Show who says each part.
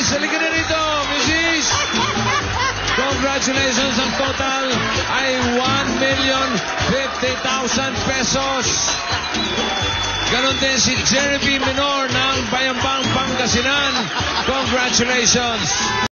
Speaker 1: Mrs. Halika na rito, Mrs. Congratulations, ang total ay 1,050,000 pesos. Ganon din si Jeremy Minor ng Bayambang, Pangasinan. Congratulations.